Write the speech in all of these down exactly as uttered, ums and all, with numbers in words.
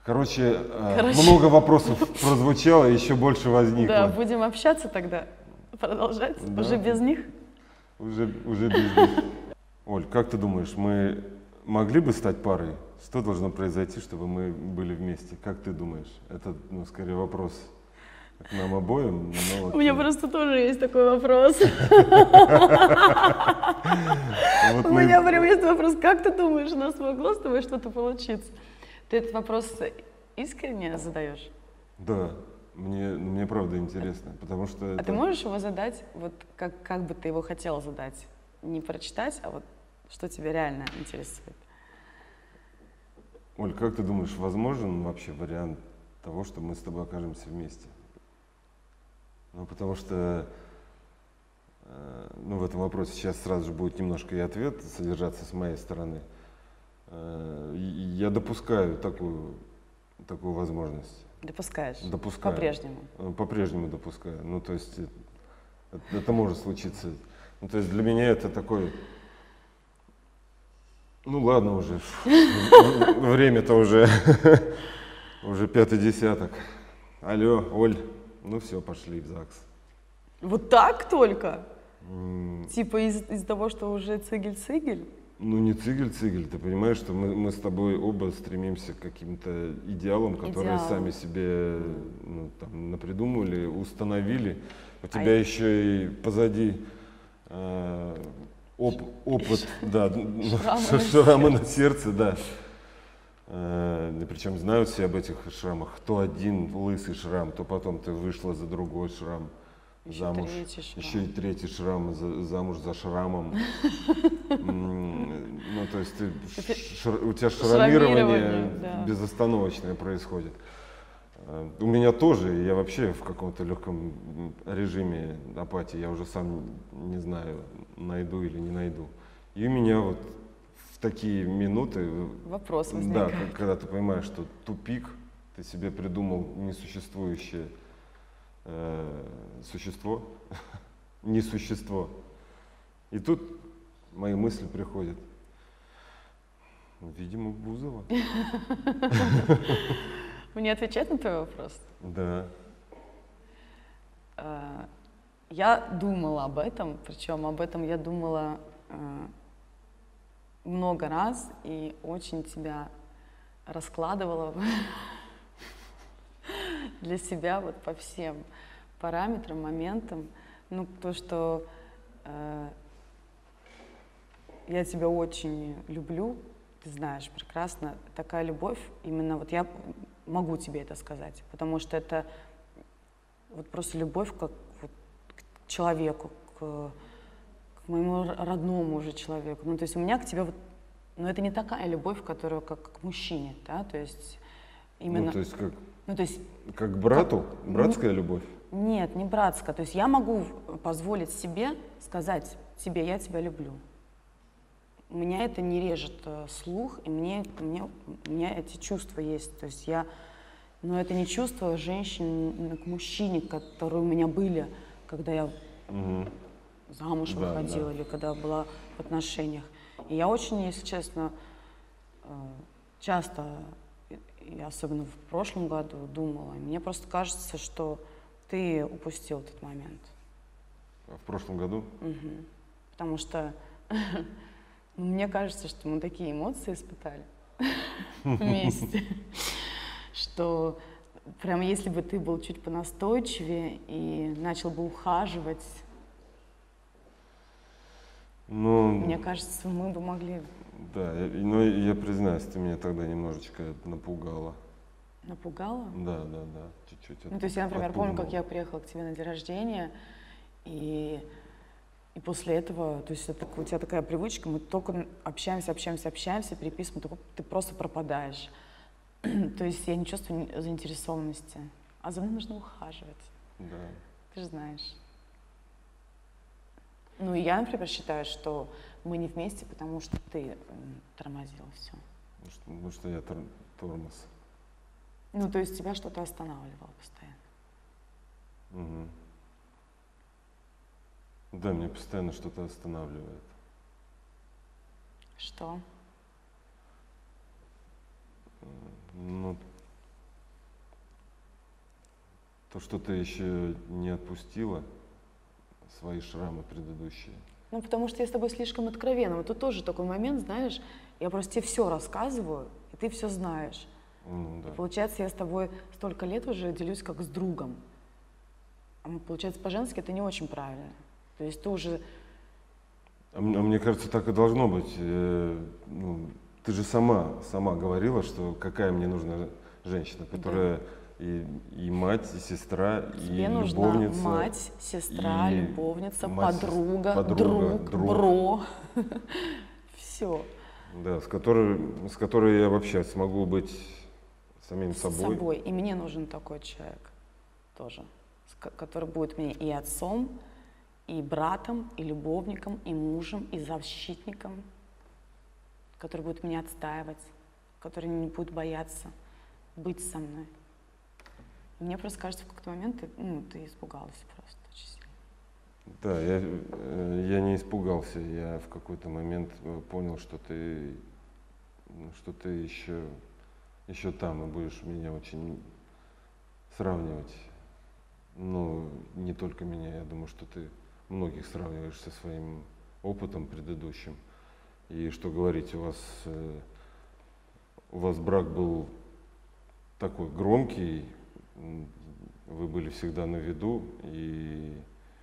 Короче, Короче. много вопросов прозвучало, еще больше возникло. Да, будем общаться тогда, продолжать, Да. уже без них. Уже, уже без них. Оль, как ты думаешь, мы могли бы стать парой? Что должно произойти, чтобы мы были вместе? Как ты думаешь? Это, ну, скорее вопрос к нам обоим. но вот, У меня э, просто тоже есть такой вопрос. вот У мы- меня прям есть вопрос, как ты думаешь, у нас могло с тобой что-то получиться? Ты этот вопрос искренне задаешь? Да, мне, ну, мне правда интересно, потому что А это- ты можешь его задать, вот как, как бы ты его хотела задать? Не прочитать, а вот что тебя реально интересует? Оль, как ты думаешь, возможен вообще вариант того, что мы с тобой окажемся вместе? Ну, потому что э, ну, в этом вопросе сейчас сразу же будет немножко и ответ содержаться с моей стороны. Э, и я допускаю такую, такую возможность. Допускаешь? Допускаю. По-прежнему? Э, По-прежнему допускаю. Ну, то есть э, это, это может случиться. Ну, то есть для меня это такой... Ну ладно уже, время-то уже, уже пятый десяток. Алло, Оль, ну все, пошли в ЗАГС. Вот так только? М, Типа из- из-за того, что уже цигель-цигель? Ну не цигель-цигель, ты понимаешь, что мы, мы с тобой оба стремимся к каким-то идеалам, которые Идеалам. сами себе ну, там, напридумывали, установили. У А тебя я- еще и позади э, оп- опыт, да, ну, Шрамы на шрамы на сердце, да. Э, и причем знают все об этих шрамах. То один лысый шрам, то потом ты вышла за другой шрам. Еще Замуж, третий шрам. еще и третий шрам, за- замуж за шрамом. М, Ну, то есть ты, ш- у тебя шрамирование Шрамирование, да. безостановочное происходит. Э, У меня тоже, и я вообще в каком-то легком режиме апатии, я уже сам не знаю, найду или не найду. И у меня вот в такие минуты, Вопрос да, возникает. к- когда ты понимаешь, что тупик, ты себе придумал несуществующее э, существо, не существо. И тут мои мысли приходят. Видимо, Бузова. Мне отвечать на твой вопрос? Да. Э, Я думала об этом, причем об этом я думала э, много раз и очень тебя раскладывала для себя вот по всем параметрам, моментам. Ну, то, что э, я тебя очень люблю, ты знаешь прекрасно, такая любовь, именно вот я могу тебе это сказать, потому что это вот просто любовь как вот к человеку, к, к моему р- родному уже человеку. Ну, то есть у меня к тебе вот, но это не такая любовь, которая как к мужчине, да, то есть именно, Ну, то есть как, ну, то есть как к брату, братская любовь. нет, не братская, то есть я могу позволить себе сказать тебе, я тебя люблю. У меня это не режет э, слух, и мне, мне, у меня эти чувства есть. То есть я, но это не чувство женщины к мужчине, которые у меня были, когда я Мгм. замуж Да, выходила да. или когда была в отношениях. И я очень, если честно, э, часто, и- и особенно в прошлом году, думала, и мне просто кажется, что ты упустил этот момент. А в прошлом году? Мгм. Потому что ну, мне кажется, что мы такие эмоции испытали вместе, что прям если бы ты был чуть понастойчивее и начал бы ухаживать, Ну, мне кажется, мы бы могли. да, я, ну, я признаюсь, ты меня тогда немножечко напугала. Напугала? Да, да, да, чуть-чуть. Ну, то есть я, например, помню, как отпугнула. я приехала к тебе на день рождения, и, и после этого, то есть это, так- у тебя такая привычка, мы только общаемся, общаемся, общаемся, переписываем, только ты просто пропадаешь. То есть я не чувствую ни- заинтересованности, а за мной нужно ухаживать, Да. ты же знаешь. Ну, и я, например, считаю, что мы не вместе, потому что ты м, тормозила все. Потому что, потому что я тор- тормоз. Ну, то есть тебя что-то останавливало постоянно. Мгм. Да, меня постоянно что-то останавливает. Что? Ну, То, что ты еще не отпустила свои шрамы предыдущие. Ну, потому что я с тобой слишком откровенна. Вот тут тоже такой момент, знаешь, я просто тебе все рассказываю, и ты все знаешь. Ну, да. И получается, я с тобой столько лет уже делюсь как с другом. А получается, по-женски это не очень правильно. То есть ты уже... А, м- а мне кажется, так и должно быть. Э, ну, ты же сама, сама говорила, что какая мне нужна женщина, которая и, и мать, и сестра, Тебе и нужна любовница. мать, сестра, и любовница, мать, подруга, подруга, друг, друг. бро. Все. Да, с которой, с которой я вообще смогу быть самим С собой. собой. И мне нужен такой человек тоже, с ко- который будет мне и отцом, и братом, и любовником, и мужем, и защитником, который будет меня отстаивать, который не будет бояться быть со мной. И мне просто кажется, в какой-то момент ты, ну, ты испугалась просто очень сильно. Да, я, э, я не испугался, я в какой-то момент э, понял, что ты, ну, что ты еще, еще там и будешь меня очень сравнивать. Ну, не только меня, я думаю, что ты многих сравниваешь со своим опытом предыдущим. И что говорить, у вас, э, у вас брак был такой громкий, м, вы были всегда на виду, и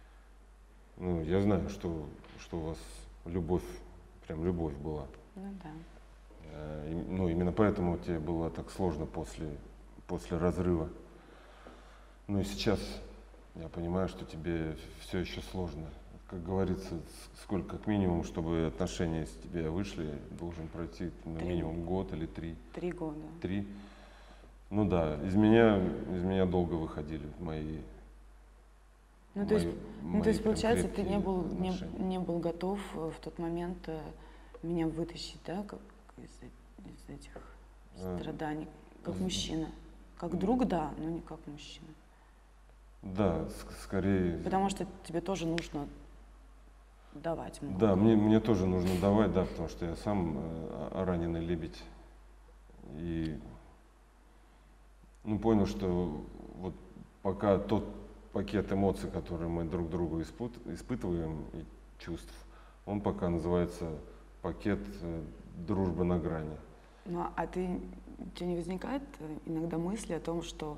ну, я знаю, что, что у вас любовь, прям любовь была. Ну да. Э, и, ну, именно поэтому тебе было так сложно после, после разрыва. Ну и сейчас я понимаю, что тебе все еще сложно. Как говорится, с- сколько как минимум, чтобы отношения с тебя вышли, должен пройти ну, Три. минимум год или три. Три года. Три. Ну да, из меня, из меня долго выходили мои. Ну, то есть, мои- ну, то мои есть прям получается, ты крепкие не был, не, отношения. не был готов э, в тот момент э, меня вытащить, да, как из, э- из этих А, страданий, как из- мужчина. Как друг, да, но не как мужчина. Да, с- скорее. Потому что тебе тоже нужно давать много. Да, мне, мне тоже нужно давать, да, потому что я сам э, раненый лебедь. И ну, понял, что вот пока тот пакет эмоций, которые мы друг другу испут- испытываем, и чувств, он пока называется пакет э, дружбы на грани. Ну, а а ты, у тебя не возникает э, иногда мысли о том, что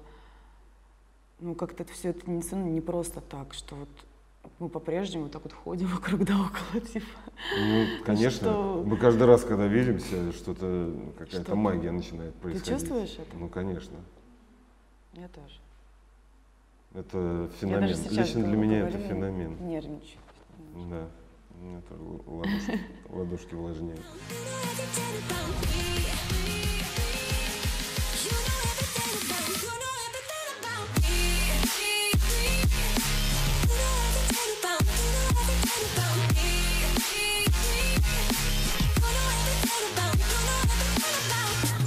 ну как-то все это не, ценно, не просто так, что вот мы по-прежнему вот так вот ходим вокруг да около, типа. Ну, конечно, Что? мы каждый раз, когда видимся, что-то, какая-то Что-то. магия начинает Ты происходить. чувствуешь это? Ну, конечно. Я тоже. Это Я феномен. даже сейчас Лично для говорю, меня это говорю, феномен. Нервничаю. Да. Это ладошки, ладошки влажнее. I can tell it from here.